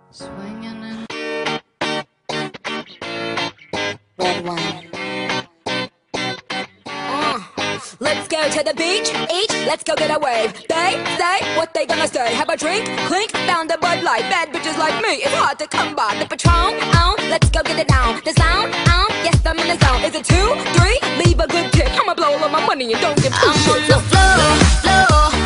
Swinging in Red wine. Let's go to the beach, let's go get a wave. They say what they gonna say. Have a drink, clink, found a Bud Light. Bad bitches like me, it's hard to come by. The Patron, let's go get it down. The sound, yes I'm in the zone. Is it 2, 3? Leave a good tip. I'ma blow all of my money and don't give a shit. I'm on the floor.